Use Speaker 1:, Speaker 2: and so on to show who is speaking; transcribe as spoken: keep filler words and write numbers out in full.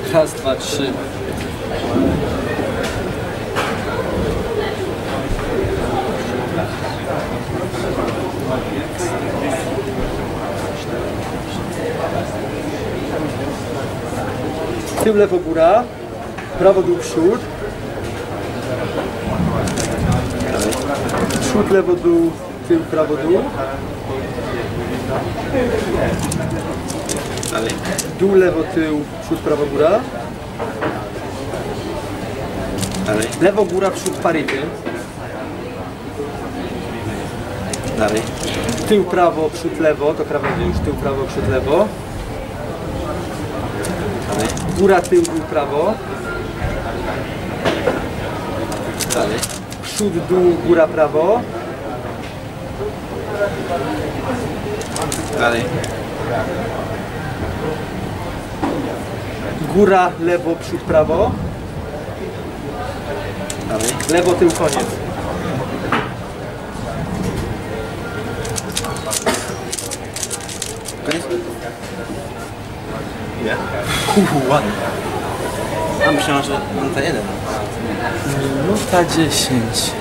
Speaker 1: Raz, dwa, trzy. Tył, lewo, góra, prawo, dół, przód. Przód, lewo, dół, tył, prawo, dół. Dół, lewo, tył, przód, prawo, góra. Lewo, góra, przód, parity.
Speaker 2: Dalej.
Speaker 1: Tył, prawo, przód, lewo, to krawędzie już. Tył, prawo, przód, lewo. Góra, tył, dół, prawo.
Speaker 2: Dalej.
Speaker 1: Przód, dół, góra, prawo.
Speaker 2: Dalej.
Speaker 1: Góra, lewo, przód, prawo.
Speaker 2: Dalej.
Speaker 1: Lewo, tył, koniec.
Speaker 2: Koniec?
Speaker 1: Nie? Uuu, ładnie.
Speaker 2: A myślałem, że minuta jeden.
Speaker 1: Minuta dziesięć.